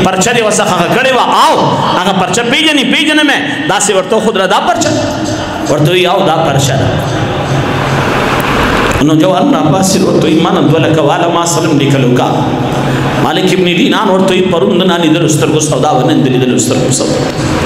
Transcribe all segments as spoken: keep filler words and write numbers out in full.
परचा दे वसा खड़े वा आओ आगा परचा पेजनी पेजने में दासे वर्तो खुद दा परचा वर्तो ही आओ दा परचा नो जो अन्ना बासिर वर्तो ईमान द्वला कवाला मा सलम निकलुका मालिक इब्न दीनान वर्तो ही परुंदना निदर उस्तर को सौदा वने निदर उस्तर को सौदा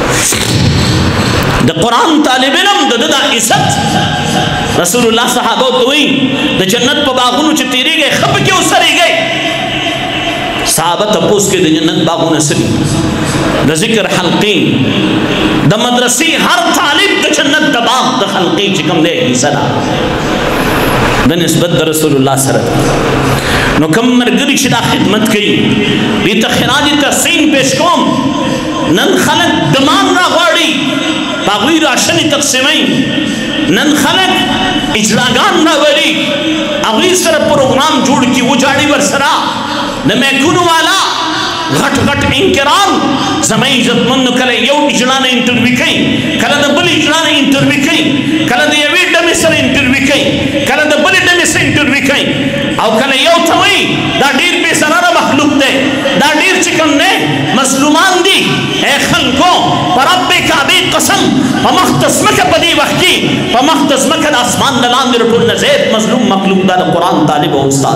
द कुरान तालिब इल्म द दा इज्जत रसूलुल्लाह सहाबा तो ही द जन्नत प बागुन च तीरी गए खब के उसरी गए सहाबा तपोस के द जन्नत बागुन असरी द जिक्र हल्की द मदरसी हर तालिब द जन्नत द बाग द हल्की चिकम दे सदा द निस्बत द रसूलुल्लाह सल्लल्लाहु नो कम मरगरी शिदा खिदमत की ली तखराजी तहसीन पेश कोम नन खलक दमान ना गाड़ी बागवी राशनी तकसीमई नन खलक इजलागान ना वरी अगली सर प्रोग्राम जोड़ की वो जाड़ी बरसरा न मैं कुन वाला घट घट इंकराम समय इज्जतमंद करे यो इजला ने इंटरव्यू कई कल द बल इजला ने इंटरव्यू कई कल द ये डमी सर इंटरव्यू कई कल द बल डमी सर इंटरव्यू कई औ कल यो थवई दा डीर पे सरारा मखलूक दे दा डीर चिकन ने मजलूमान दी ए खलको परब्बे काबे कसम पमख्तस्म के बदी वक्की पमख्तस्म के आसमान दलान दे रटुल नज़ैत मजलूम मखलूक दा कुरान तालिब और उस्ताद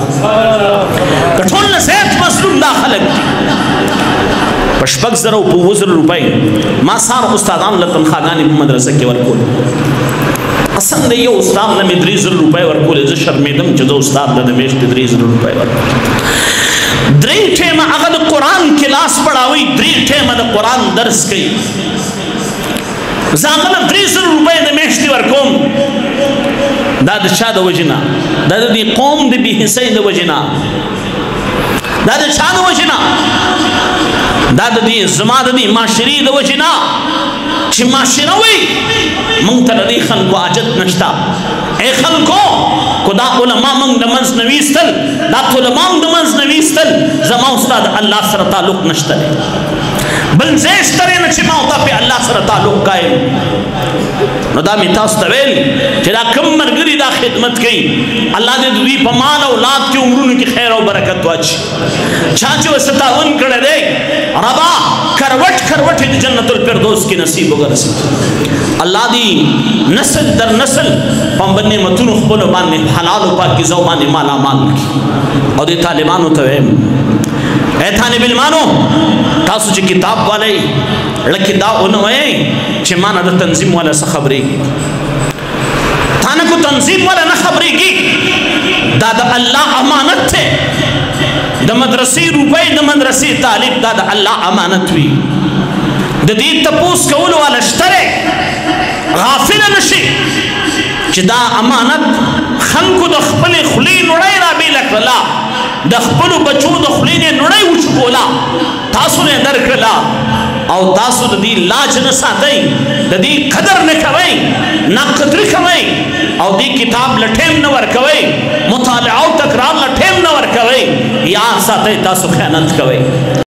कठोल नज़ैत मजलूम दा खलक पशपक जरा वज़र रुपए मासार उस्तादान लतन खागानी मदरसा के वरकुल पसंद ये उस्ताद ने दरीज रुपए वरकुल ज शर्मिदम जदो उस्ताद ने मेश दरीज रुपए वरकुल द्री ठेम अगद कुरान क्लास पढ़ावी द्री ठेम द कुरान दर्स कई जागल दरीज रुपए ने मेश दी वरकुम दाद शाद वजना दाद दी कौम दी भी हिस्से द वजना दाद शाद वजना दाद दी जमाद दी माशरी द वजना छि माशरवी मंतर दी खल को आजत नष्टा ए खल को खुदा उलमा मंग नमज नवीस्तल दा उलमा नमज नवीस्तल जमा उस्ताद अल्लाह सर ताल्लुक नष्टा बल जेश करे न छि माउता पे अल्लाह सर ताल्लुक कायम नदा मिता उस्तवेल जेदा कम मरगरी दा खिदमत की अल्लाह दे दी पमाल औलाद की उम्र की खैर और बरकत वच छाचो सतावन करे दे रबा करवट करवट जन्नतुल फिरदौस की नसीब वगर अल्लाह दी नस्ल दर नस्ल पंबने मतुन खबल बाने हलाल पाक की ज़बान माला माल और दे तालिबानो तवे ए थाने बिल मानो तासु जी किताब वाले लकी दा उनवे चे माना द तंजीम वाला स खबरी थाने को तंजीम वाला न खबरी की दादा अल्लाह अमानत थे द मदरसी रुपए द मदरसी तालिब दादा अल्लाह अमानत हुई द दी तपूस कौल वाला श्तरे गाफिल नशी चिदा अमानत खन को द खपले खुली नुड़े राबी लकला द खपलु बचू द खुली ने नुड़े उच बोला तासु ने दर कला और तासु द दी लाज न सातई द दी कदर न कवई ना कदर कवई और दी किताब लठेम न वर कवई मुतालिआ तकरार लठेम न वर कवई या सातई तासु खयानत कवई।